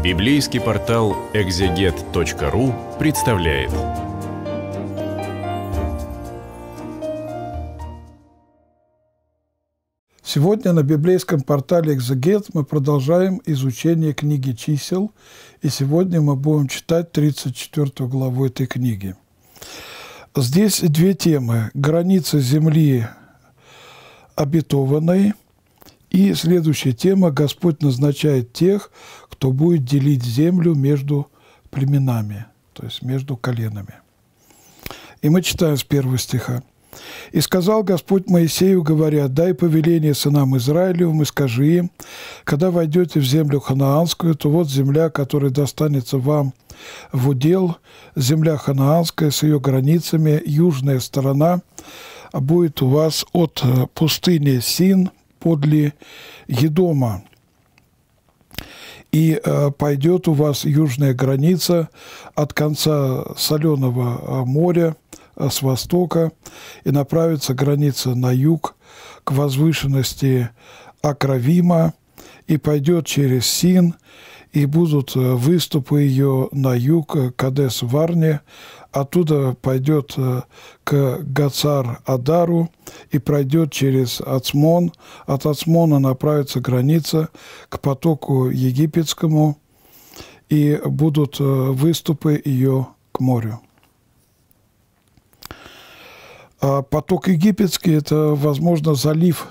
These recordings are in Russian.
Библейский портал экзегет.ру представляет. Сегодня на библейском портале «Экзегет» мы продолжаем изучение книги «Чисел», и сегодня мы будем читать 34 главу этой книги. Здесь две темы – граница земли обетованной, и следующая тема – Господь назначает тех, кто будет делить землю между племенами, то есть между коленами. И мы читаем с 1 стиха. «И сказал Господь Моисею, говоря, дай повеление сынам Израилевым и скажи им, когда войдете в землю ханаанскую, то вот земля, которая достанется вам в удел, земля ханаанская с ее границами, южная сторона будет у вас от пустыни Син подле Едома. И пойдет у вас южная граница от конца соленого моря с востока, и направится граница на юг к возвышенности Акравима, и пойдет через Син, и будут выступы ее на юг Кадес-Варне, оттуда пойдет к Гацар-Адару и пройдет через Ацмон. От Ацмона направится граница к потоку египетскому, и будут выступы ее к морю. Поток египетский – это, возможно, залив,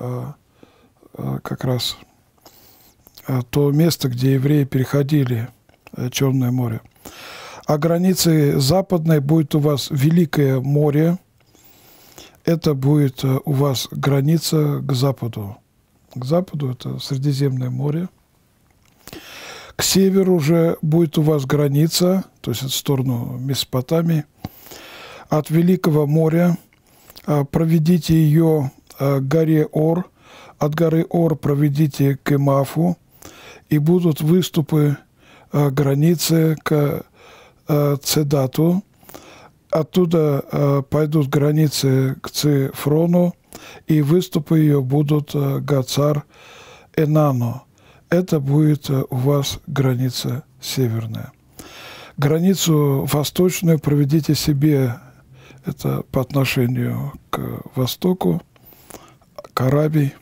как раз то место, где евреи переходили Черное море. А границей западной будет у вас Великое море. Это будет у вас граница к западу. К западу – это Средиземное море. К северу уже будет у вас граница, то есть в сторону Месопотамии. От Великого моря проведите ее к горе Ор, от горы Ор проведите к Имафу, и будут выступы границы к Цедату. Оттуда пойдут границы к Цифрону, и выступы ее будут Гацар-Энану. Это будет у вас граница северная. Границу восточную проведите себе, это по отношению к востоку, к Арабии.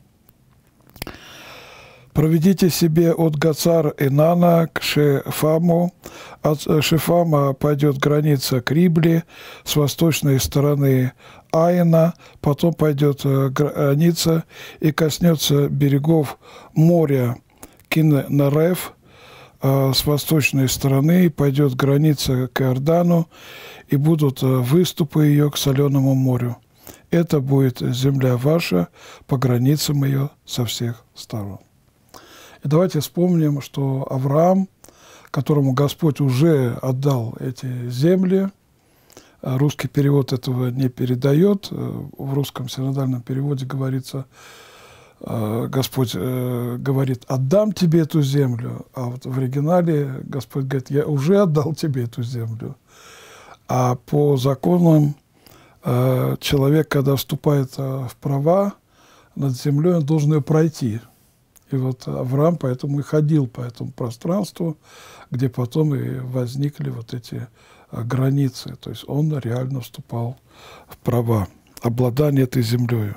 Проведите себе от Гацар-Энана к Шефаму. От Шефама пойдет граница к Рибли, с восточной стороны Аина, потом пойдет граница и коснется берегов моря Киннерев, с восточной стороны пойдет граница к Иордану, и будут выступы ее к Соленому морю. Это будет земля ваша, по границам ее со всех сторон». И давайте вспомним, что Авраам, которому Господь уже отдал эти земли, русский перевод этого не передает, в русском синодальном переводе говорится, Господь говорит, отдам тебе эту землю, а вот в оригинале Господь говорит, я уже отдал тебе эту землю. А по законам человек, когда вступает в права над землей, он должен ее пройти. И вот Авраам поэтому и ходил по этому пространству, где потом и возникли вот эти границы. То есть он реально вступал в права обладания этой землей.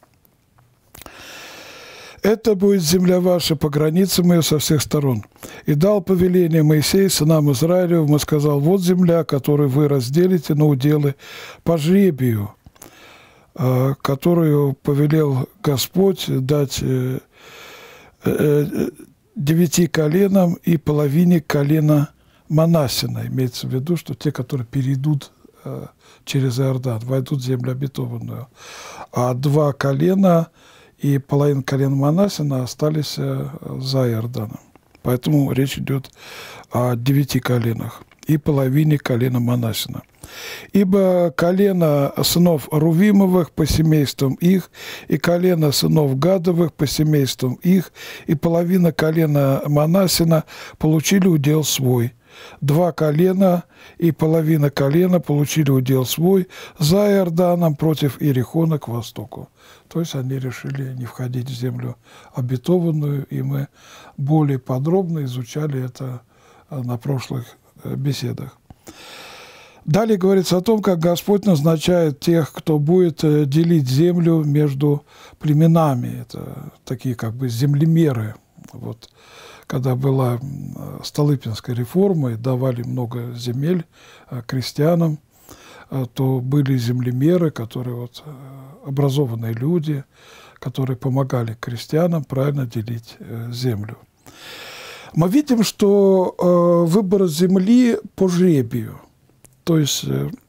«Это будет земля ваша по границам ее со всех сторон. И дал повеление Моисей сынам Израилевым и сказал, вот земля, которую вы разделите на уделы по жребию, которую повелел Господь дать 9 коленам и половине колена Манассина». Имеется в виду, что те, которые перейдут через Иордан, войдут в землю обетованную. А 2 колена и половина колена Манассина остались за Иорданом. Поэтому речь идет о 9 коленах и половине колена Манассина. «Ибо колено сынов Рувимовых по семействам их, и колено сынов Гадовых по семействам их, и половина колена Манассина получили удел свой. 2 колена и половина колена получили удел свой за Иорданом против Иерихона к востоку. То есть они решили не входить в землю обетованную, и мы более подробно изучали это на прошлых беседах. Далее говорится о том, как Господь назначает тех, кто будет делить землю между племенами. Это такие как бы землемеры. Вот, когда была Столыпинская реформа и давали много земель крестьянам, то были землемеры, которые вот, образованные люди, которые помогали крестьянам правильно делить землю. Мы видим, что выбор земли по жребию. То есть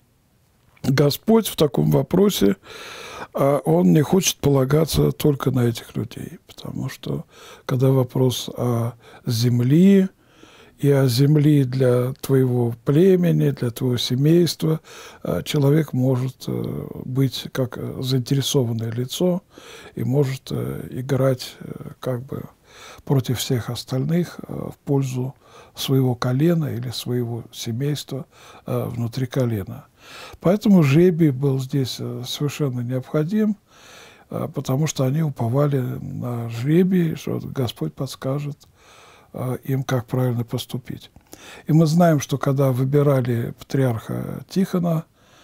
Господь в таком вопросе, Он не хочет полагаться только на этих людей. Потому что когда вопрос о земле и о земле для твоего племени, для твоего семейства, человек может быть как заинтересованное лицо и может играть как бы против всех остальных в пользу своего колена или своего семейства внутри колена. Поэтому жребий был здесь совершенно необходим, потому что они уповали на жребий, что Господь подскажет им, как правильно поступить. И мы знаем, что когда выбирали патриарха Тихона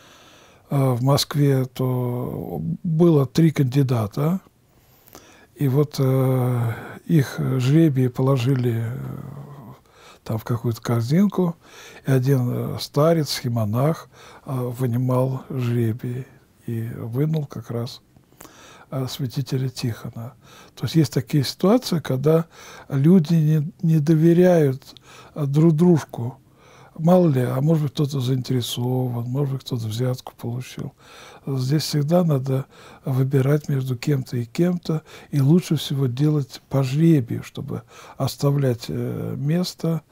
в Москве, то было 3 кандидата, и вот их жребии положили там в какую-то корзинку, и один старец, схимонах, вынимал жребий и вынул как раз святителя Тихона. То есть есть такие ситуации, когда люди не доверяют друг дружку. Мало ли, а может быть, кто-то заинтересован, может быть, кто-то взятку получил. Здесь всегда надо выбирать между кем-то и кем-то, и лучше всего делать по жребию, чтобы оставлять место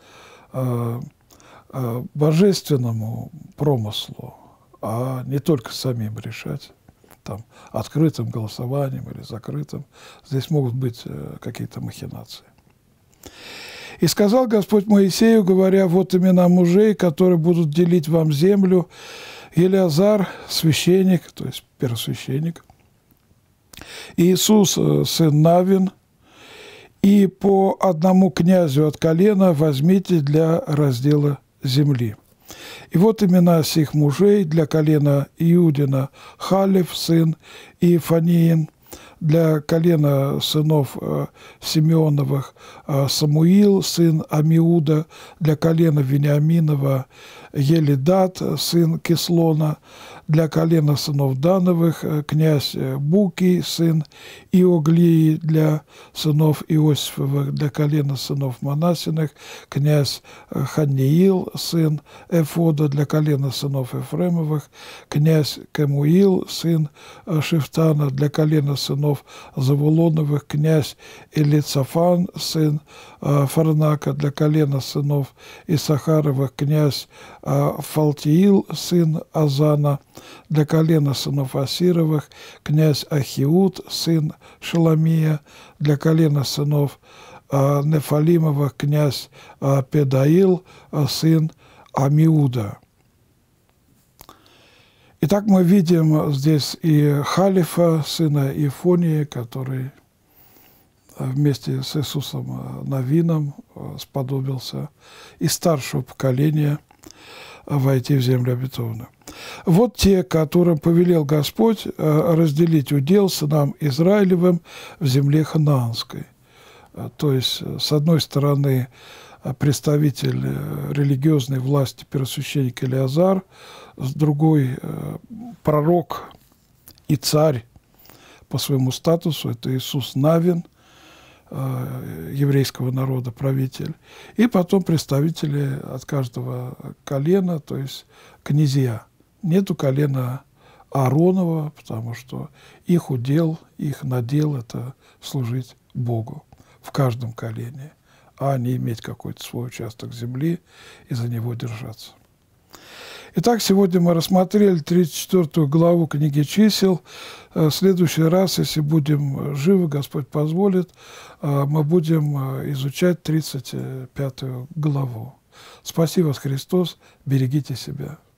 божественному промыслу, а не только самим решать, там, открытым голосованием или закрытым. Здесь могут быть какие-то махинации. «И сказал Господь Моисею, говоря, вот имена мужей, которые будут делить вам землю: Елеазар, священник, то есть первосвященник, Иисус, сын Навин, и по одному князю от колена возьмите для раздела земли. И вот имена сих мужей: для колена Иудина Халев, сын Иефаниин, для колена сынов Симеоновых Самуил, сын Амиуда, для колена Вениаминова Елидат, сын Кислона, для колена сынов Дановых князь Буки, сын Иоглии, для сынов Иосифовых, для колена сынов Манасиных князь Ханиил, сын Эфода, для колена сынов Ефремовых князь Кемуил, сын Шифтана, для колена сынов Завулоновых князь Элицафан, сын Фарнака, для колена сынов Исахаровых князь Фалтиил, сын Азана, для колена сынов Асировых князь Ахиуд, сын Шеламия, для колена сынов Нефалимовых князь Педаил, сын Амиуда. Итак, мы видим здесь и Халифа, сына Ифонии, который вместе с Иисусом Навином сподобился из старшего поколения войти в землю обетованную. Вот те, которым повелел Господь разделить удел сынам Израилевым в земле ханаанской. То есть, с одной стороны, представитель религиозной власти первосвященник Елеазар, с другой пророк и царь по своему статусу, это Иисус Навин, еврейского народа, правитель, и потом представители от каждого колена, то есть князья. Нету колена Ааронова, потому что их удел, их надел – это служить Богу в каждом колене, а не иметь какой-то свой участок земли и за него держаться. Итак, сегодня мы рассмотрели 34 главу книги «Чисел». В следующий раз, если будем живы, Господь позволит, мы будем изучать 35 главу. Спаси вас, Христос, берегите себя.